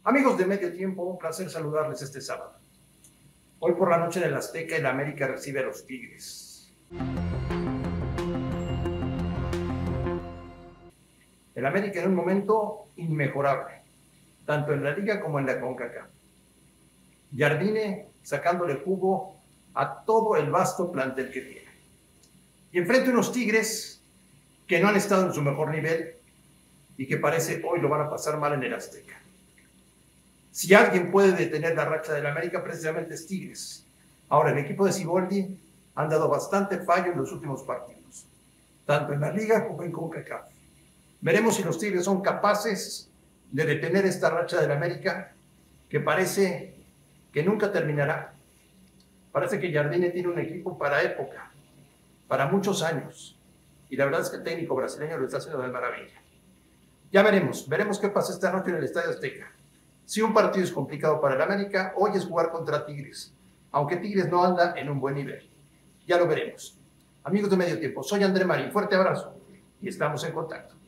Amigos de Medio Tiempo, un placer saludarles este sábado. Hoy por la noche del Azteca, el América recibe a los Tigres. El América en un momento inmejorable, tanto en la Liga como en la CONCACAF. Jardine sacándole jugo a todo el vasto plantel que tiene. Y enfrente unos Tigres que no han estado en su mejor nivel y que parece hoy lo van a pasar mal en el Azteca. Si alguien puede detener la racha del América, precisamente es Tigres. Ahora, el equipo de Siboldi han dado bastante fallo en los últimos partidos, tanto en la Liga como en CONCACAF. Veremos si los Tigres son capaces de detener esta racha del América, que parece que nunca terminará. Parece que Jardine tiene un equipo para época, para muchos años. Y la verdad es que el técnico brasileño lo está haciendo de maravilla. Ya veremos qué pasa esta noche en el Estadio Azteca. Si un partido es complicado para el América, hoy es jugar contra Tigres, aunque Tigres no anda en un buen nivel. Ya lo veremos. Amigos de Medio Tiempo, soy André Marín, fuerte abrazo y estamos en contacto.